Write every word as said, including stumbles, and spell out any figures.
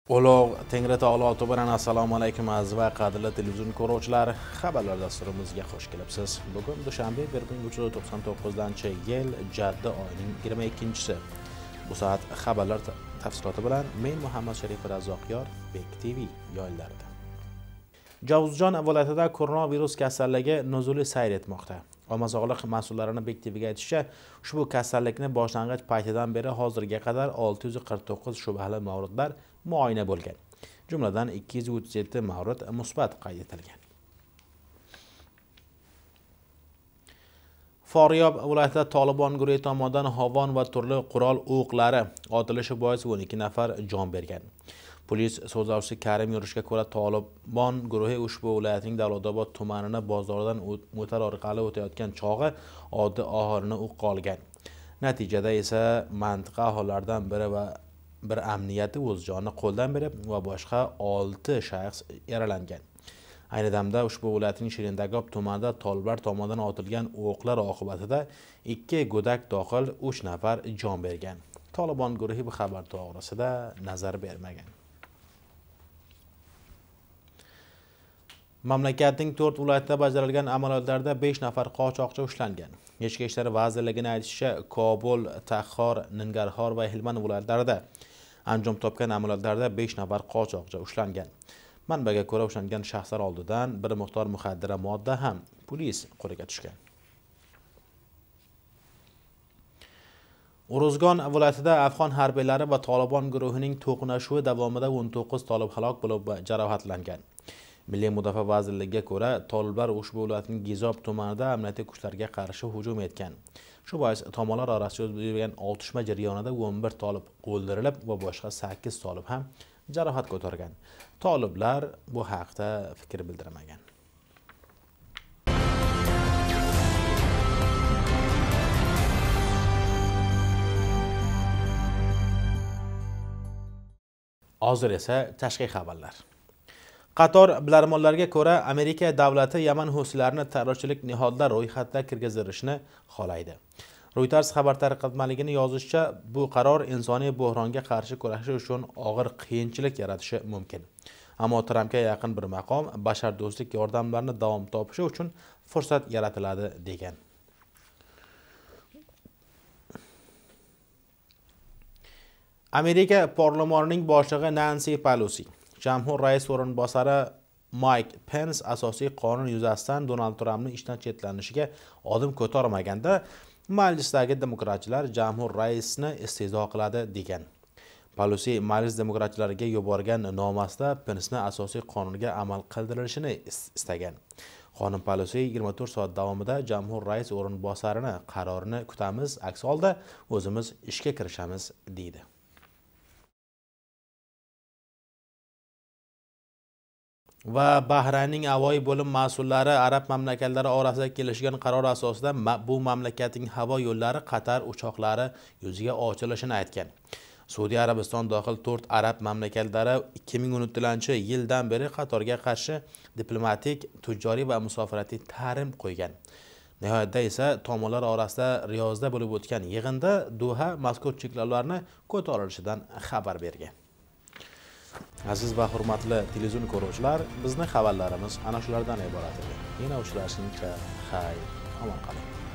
Ulug' Tengri taolo bilan assalomu alaykum aziz va qadrli televizion ko'ruvchilar, xabarlar dasturimizga xush kelibsiz. Bugun dushanba bir ming uch yuz to'qson to'qqizinchi yil Jadda oyining yigirma ikkinchisi. Bu soat xabarlar tafsiloti bilan men Muhammad Sharif Razzoqyor, Bek T V yoyillarida. Jovuzjon viloyatida koronavirus kasalligi nuzuli sayr etmoqda. Omma sog'liq mas'ullarining Bek T V'ga aytishicha, ushbu kasallikni boshlang'ich paytidan beri hozirga qadar olti yuz qirq to'qqiz shubhali mavridlar muayna bo'lgan. Jumladan ikki yuz o'ttiz yetti mavrid musbat qayd etilgan. Faryob viloyatida Tolibon guruhi tomonidan havon va turli qurol o'qlari otilishi bois o'n ikki nafar jon bergan. Polis so'zlovchisi Karim Yurishga ko'ra, Tolibon guruhi ushbu viloyatning Davlatobod tumanining bozoridan motor orqali o'tayotgan chog'i oddiy aholini o'qqa olgan. Natijada esa mantiqa aholilaridan biri va bir amniyati o'z jonini qo'ldan berib va boshqa olti shaxs yaralangan. Ayni damda ushbu viloyatning Shirindagob tumanida toliblar tomonidan otilgan o'qlar oqibatida ikki go'dak dohil uch nafar jon bergan. Tolibon guruhi bu xabar to'g'risida nazar bermagan. Mamlakatning to'rt viloyatida bajarilgan amaliyotlarda besh nafar qochoqchi ushlangan. Ichki ishlar vazirligining aytishicha, Kobul, Taxor, Ningarxor va Helmand viloyatlarida anjom topgan amaliyotlarda besh nafar qochoqchi ushlangan. Manbaga ko'ra, ushlangan shaxslar oldidan bir miqdor muxaddira modda ham polis qo'liga tushgan. Uruzgon viloyatida Afg'on harbiylari va Tolibon guruhining to'qnashuvi davomida o'n to'qqiz tolib halok bo'lib jarohatlangan. Milliy mudofaa vazirligiga ko'ra, toliblar ushbu viloyatning Gizob tumanida amniy kuchlarga qarshi hujum etgan. Shu bois tomonlar orasida o'tkazilgan otishma jarayonida o'n bir tolib o'ldirilib va boshqa sakkiz tolib ham jarohat ko'targan. Toliblar bu haqda fikr bildirmagan. Hozir esa tashqi xabarlar. Qator bilarmonlarga ko'ra, Amerika davlati Yaman husiylarini terrorchilik niholida ro'yxatga kirgizilishini xohlaydi. Reuters xabar tarqatmaligining yozishicha, bu qaror insoniy bo'hronga qarshi kurashish uchun og'ir qiyinchilik yaratishi mumkin. Ammo Trampga yaqin bir maqom bashardo'stlik yordamlarini davom topishi uchun fursat yaratiladi degan. Amerika parlamentarining boshlig'i Nancy Pelosi, Jamhur rais o'rinbosari Mike Pence asosiy qonun yuzasidan Donald Trampning ishdan chetlanishiga odim ko'tarmaganda, majlisdagi demokratchilar Jamhur raisni iste'zo qiladi degan. Pelosi majlis demokratchilariga yuborgan nomasida Pence'ni asosiy qonunga amal qildirilishini istagan. Xonim Pelosi yigirma to'rt soat davomida Jamhur rais o'rinbosarini qarorini kutamiz, aks holda o'zimiz ishga kirishamiz deydi. Va Bahraynning avoyi bo'lim mas'ullari arab mamlakatlari orasida kelishgan qaror asosida bu mamlakatning havo yo'llari Qatar uchoqlari yuziga ochilishini aytgan. Saudiya Arabiston dohil to'rt arab mamlakatlari ikki ming o'n to'rtinchi yildan beri Qatarga qarshi diplomatik, tijoriy va musofiratiy tahrim qo'ygan. Nihoyatda esa tomonlar orasida Riyozda bo'lib o'tgan yig'inda Doha mazkur cheklovlarni ko'tarilishidan xabar bergan. Aziz va hurmatli televizion ko'ruvchilar, bizning xabarlarimiz ana shulardan iborat edi. Yana uchrashguncha xayr, omon qoling.